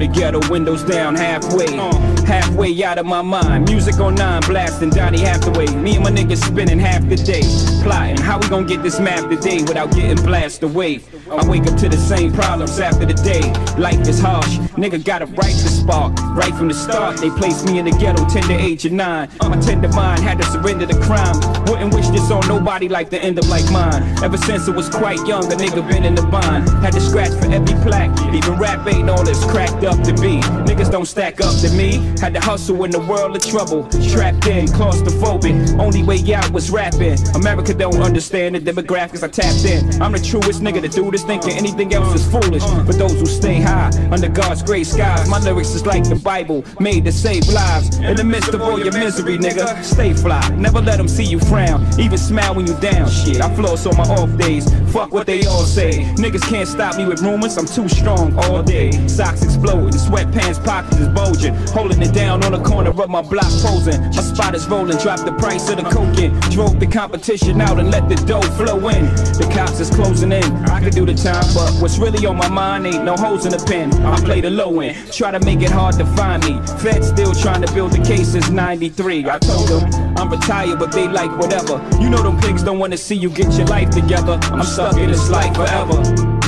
the ghetto, windows down halfway. Halfway out of my mind, music on 9, blasting Donny Hathaway. Me and my niggas spending half the day plotting how we gon' get this map today without getting blasted away. I wake up to the same problems after the day. Life is harsh, nigga gotta write the spark. Right from the start, they placed me in the ghetto, tender age of 9. My tender mind had to surrender to crime. Wouldn't wish this on nobody like the end of like mine. Ever since I was quite young, a nigga been in the bind. Had to scratch for every plaque, even rap ain't all it's cracked up to be. Niggas don't stack up to me. Had to hustle in the world of trouble. Trapped in, claustrophobic. Only way out was rapping. America don't understand the demographics I tapped in. I'm the truest nigga to do this, thinking anything else is foolish. For those who stay high, under God's gray skies, my lyrics is like the Bible, made to save lives. In the midst of all your misery, nigga, stay fly. Never let them see you frown, even smile when you down. Shit, I floss on my off days. Fuck what they all say. Niggas can't stop me with rumors, I'm too strong all day. Socks exploding, sweatpants pockets is bulging. Holding it down on the corner of my block posing. My spot is rolling, dropped the price of the coke in. Drove the competition out and let the dough flow in. The cops is closing in, I could do the time, but what's really on my mind ain't no holes in the pen. I play the low end, try to make it hard to find me. Feds still trying to build the case since 93. I told them I'm retired, but they like whatever. You know them pigs don't wanna see you get your life together. I'm stuck in this life forever.